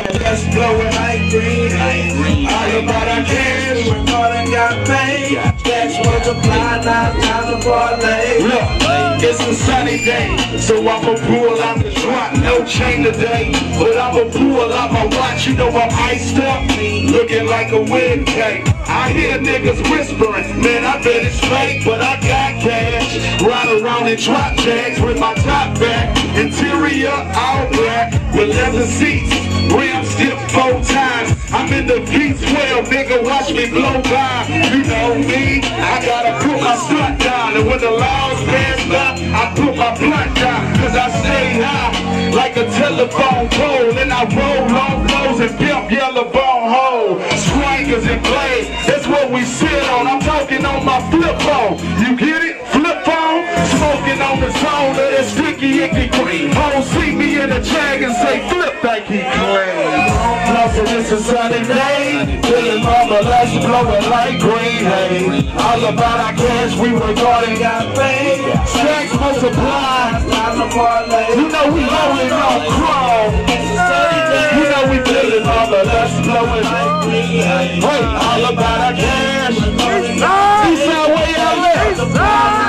Let's blow it like green. All about our cash, we're more than got paid. Cash multiply, not time to parlay. Look, it's a sunny day, so I'ma pull out the drop. No chain today, but I'ma pull out my watch. You know I'm iced up, looking like a wedding cake. I hear niggas whispering, man, I bet it's fake, but I got cash. Ride around in drop jacks with my top back. Interior all black with leather seats. Rim stiff 4 times. I'm in the V12, nigga, watch me blow by. You know me, I gotta put my stunt down. And when the laws pass by, I put my blunt down. Cause I stay high like a telephone pole. And I roll long flows and pimp yellow bone hole. Swingers and blades, that's what we sit on. I'm talking on my flip phone. You get it? Flip phone? Smoking on the zone of that sticky icky green. Hoes see me in the jag and say flip like he clean. Plus it's a sunny day, feeling mama, let's blow it like green. Hey, all about our cash, we work hard and got paid. Stacks multiply, you know we holding on chrome. You know we feeling mama, let's blow it like green. Hey, all about our cash. Eastside way LA.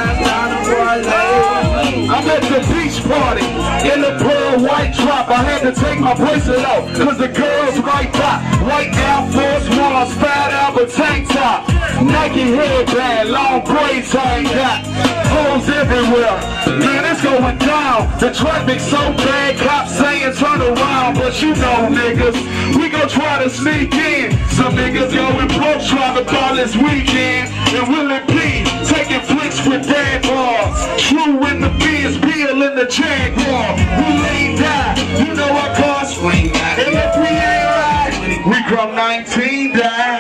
I'm at the beach party in the pearl white drop. I had to take my bracelet out cause the girls right top. White Air Force Ones, Fat Albert tank top, Nike headband, long braids I ain't got. Hoes everywhere, man, it's going down. The traffic so bad, cops saying turn around. But you know niggas, we gon' try to sneak in. Some niggas going broke trying to ball this weekend. And Willie P taking flicks with dad bars. True in the Benz, Bill in the Jaguar. We ain't die, you know our cars. And if we ain't right, we come 19 down.